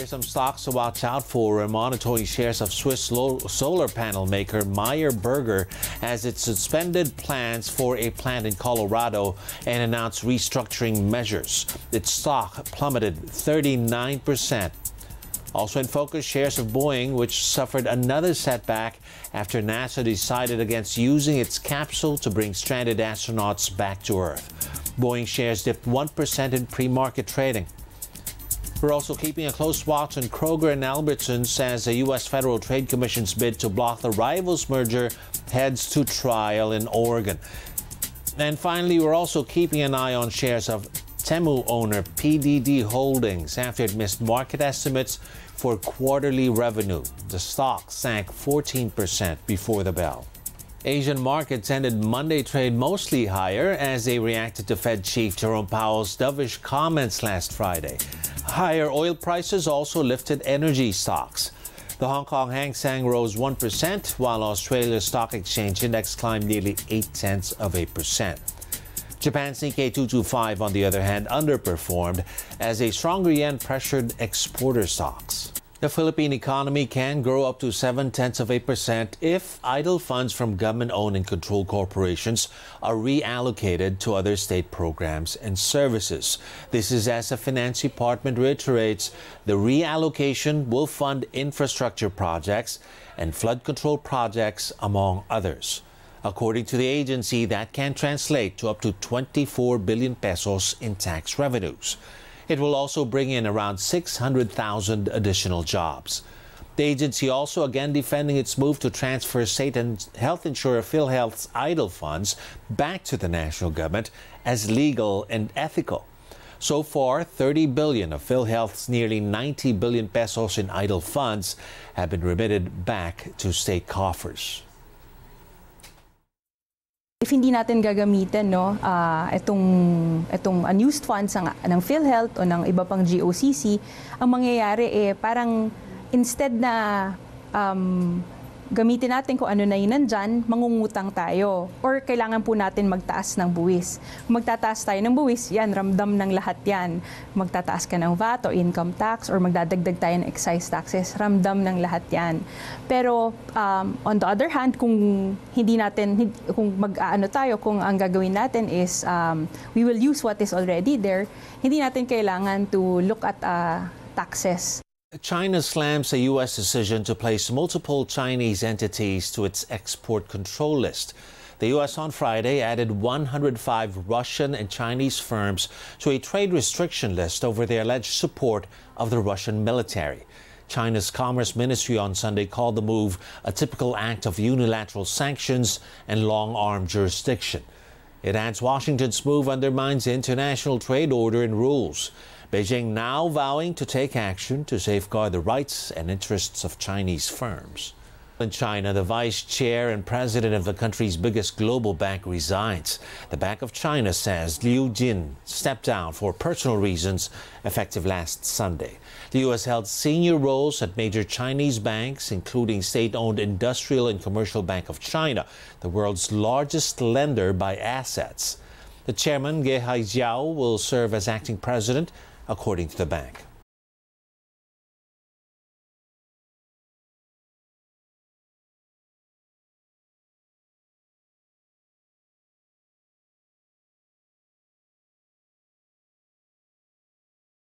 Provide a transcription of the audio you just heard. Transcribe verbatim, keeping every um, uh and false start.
Here's some stocks to watch out for. We're monitoring shares of Swiss solar panel maker Meyer Burger as it suspended plans for a plant in Colorado and announced restructuring measures. Its stock plummeted thirty-nine percent. Also in focus, shares of Boeing, which suffered another setback after NASA decided against using its capsule to bring stranded astronauts back to Earth. Boeing shares dipped one percent in pre-market trading. We're also keeping a close watch on Kroger and Albertsons as the U S Federal Trade Commission's bid to block the rivals merger heads to trial in Oregon. And finally, we're also keeping an eye on shares of Temu owner P D D Holdings after it missed market estimates for quarterly revenue. The stock sank fourteen percent before the bell. Asian markets ended Monday trade mostly higher as they reacted to Fed Chief Jerome Powell's dovish comments last Friday. Higher oil prices also lifted energy stocks. The Hong Kong Hang Seng rose one percent, while Australia's stock exchange index climbed nearly eight tenths of a percent. Japan's Nikkei two twenty-five, on the other hand, underperformed as a stronger yen pressured exporter stocks. The Philippine economy can grow up to seven tenths of a percent if idle funds from government-owned and controlled corporations are reallocated to other state programs and services. This is as the Finance Department reiterates the reallocation will fund infrastructure projects and flood control projects, among others. According to the agency, that can translate to up to twenty-four billion pesos in tax revenues. It will also bring in around six hundred thousand additional jobs. The agency also again defending its move to transfer state and health insurer PhilHealth's idle funds back to the national government as legal and ethical. So far, thirty billion of PhilHealth's nearly ninety billion pesos in idle funds have been remitted back to state coffers. If hindi natin gagamitin no, uh, itong, itong unused funds ng, ng PhilHealth o ng iba pang G O C C, ang mangyayari eh parang instead na um, gamitin natin kung ano na yun nandyan, mangungutang tayo. Or kailangan po natin magtaas ng buwis. Kung magtataas tayo ng buwis, yan, ramdam ng lahat yan. Magtataas ka ng V A T o income tax or magdadagdag tayo ng excise taxes, ramdam ng lahat yan. Pero um, on the other hand, kung hindi natin, kung mag-aano tayo, kung ang gagawin natin is um, we will use what is already there, hindi natin kailangan to look at uh, taxes. China slams the U S decision to place multiple Chinese entities to its export control list. The U S on Friday added one hundred five Russian and Chinese firms to a trade restriction list over their alleged support of the Russian military. China's Commerce Ministry on Sunday called the move a typical act of unilateral sanctions and long-arm jurisdiction. It adds Washington's move undermines the international trade order and rules. Beijing now vowing to take action to safeguard the rights and interests of Chinese firms. In China, the vice chair and president of the country's biggest global bank resigns. The Bank of China says Liu Jin stepped down for personal reasons effective last Sunday. The U S held senior roles at major Chinese banks, including state-owned Industrial and Commercial Bank of China, the world's largest lender by assets. The chairman, Ge Haijiao, will serve as acting president, according to the bank.